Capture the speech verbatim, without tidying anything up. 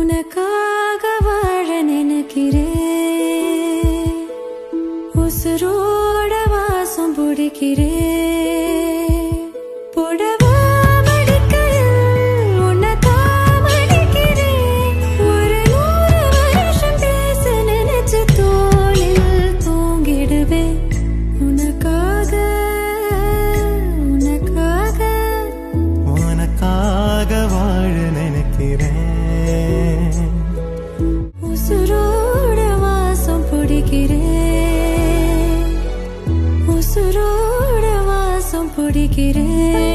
உனக்காக வாழ நினைக்கிறேன் உசுரோட வாசம் பிடிக்கிறேன் புடவா மடிக்கையில் உனக்காக மடிக்கிறேன் ஒரு நூறு வருஷம் பேச நினைச்சு தோளில் தூங்கிடுவேன் உனக்காக உனக்காக உனக்காக வாழ நினைக்கிறேன் உசுரோட வாசம் பிடிக்கிறேன் உசுரோட வாசம் பிடிக்கிறேன்